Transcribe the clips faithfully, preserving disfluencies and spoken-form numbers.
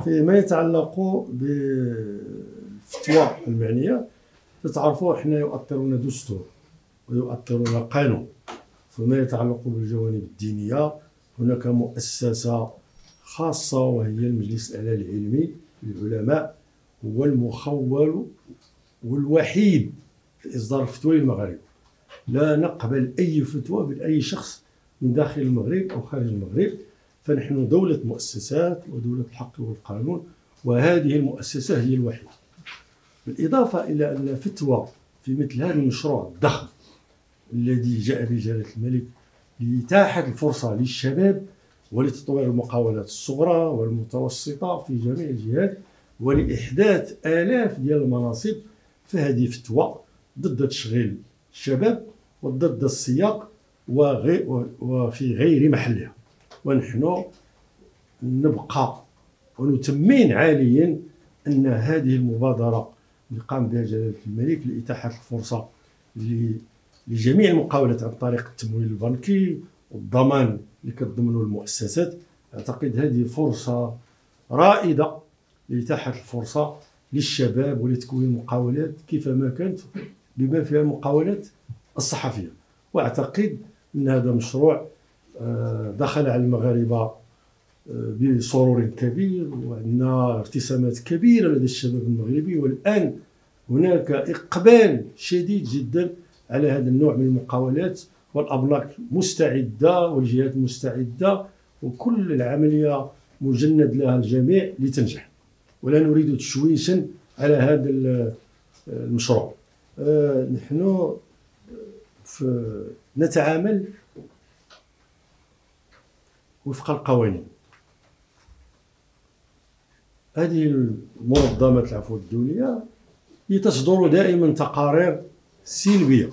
فيما يتعلق بالفتوى المعنية، تتعرفوا احنا يؤطرنا دستور ويؤطرنا قانون. فيما يتعلق بالجوانب الدينية هناك مؤسسة خاصة وهي المجلس الأعلى العلمي للعلماء، هو المخول والوحيد في إصدار الفتوى للمغرب. لا نقبل أي فتوى من أي شخص من داخل المغرب أو خارج المغرب، فنحن دولة مؤسسات ودولة الحق والقانون، وهذه المؤسسة هي الوحيدة. بالإضافة إلى أن فتوى في مثل هذا المشروع الضخم الذي جاء بجلالة الملك لإتاحة الفرصة للشباب ولتطوير المقاولات الصغرى والمتوسطة في جميع الجهات ولإحداث آلاف ديال المناصب، فهذه فتوى ضد تشغيل الشباب وضد السياق وفي غير محلها. ونحن نبقى ونتمين عاليا أن هذه المبادرة اللي قام بها جلالة الملك لإتاحة الفرصة لجميع المقاولات عن طريق التمويل البنكي والضمان اللي كتضمنه المؤسسات، أعتقد هذه فرصة رائدة لإتاحة الفرصة للشباب ولتكوين مقاولات كيفما كانت، بما فيها المقاولات الصحفية. وأعتقد أن هذا مشروع دخل على المغاربة بسرور كبير، وعندنا ارتسامات كبيرة لدى الشباب المغربي، والآن هناك إقبال شديد جدا على هذا النوع من المقاولات، والأبلاك مستعدة والجهات مستعدة، وكل العملية مجند لها الجميع لتنجح، ولا نريد تشويشا على هذا المشروع. نحن نتعامل وفق القوانين. هذه المنظمات العفو الدولية تصدر دائما تقارير سلبية.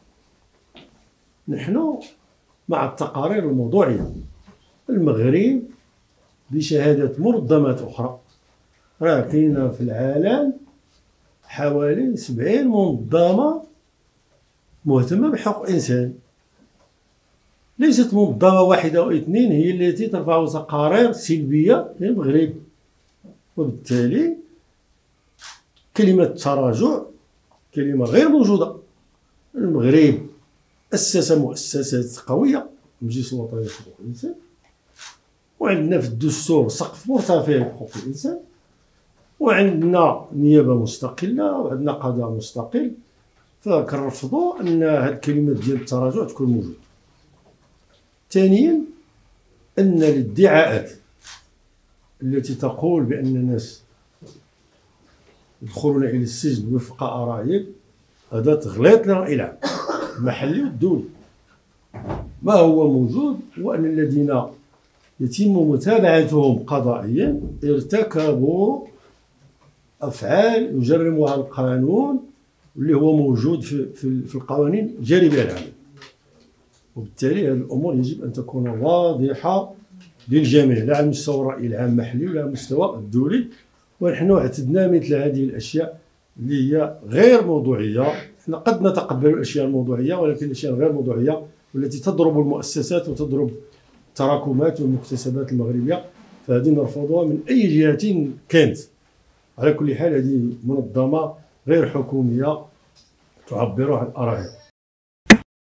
نحن مع التقارير الموضوعية. المغرب بشهادة منظمات أخرى راه كاين في العالم حوالي سبعين منظمة مهتمة بحقوق الإنسان، ليست منظمة واحدة أو اثنين هي التي ترفع تقارير سلبية للمغرب. وبالتالي كلمة تراجع كلمة غير موجودة. المغرب أسس مؤسسات قوية، المجلس الوطني لحقوق الإنسان، وعندنا في الدستور سقف مرتفع لحقوق الإنسان، وعندنا نيابة مستقلة، وعندنا قضاء مستقل. فكنرفضوا أن هذه الكلمات ديال التراجع تكون موجودة. ثانيا، أن الادعاءات التي تقول بأن الناس يدخلون إلى السجن وفق آرائهم هذا تغليط للرأي العام المحلي والدولي. ما هو موجود هو أن الذين يتم متابعتهم قضائيا ارتكبوا أفعال يجرمها القانون اللي هو موجود في في القوانين الجارية بها العالم. وبالتالي هذه الأمور يجب أن تكون واضحة للجميع، لا على مستوى الرأي العام المحلي ولا على المستوى الدولي. ونحن اعتدنا مثل هذه الأشياء اللي هي غير موضوعية. احنا قد نتقبل الأشياء الموضوعية، ولكن الأشياء الغير موضوعية والتي تضرب المؤسسات وتضرب التراكمات والمكتسبات المغربية فهذه نرفضها من أي جهة كانت. على كل حال هذه منظمة غير حكومية تعبر عن آرائها.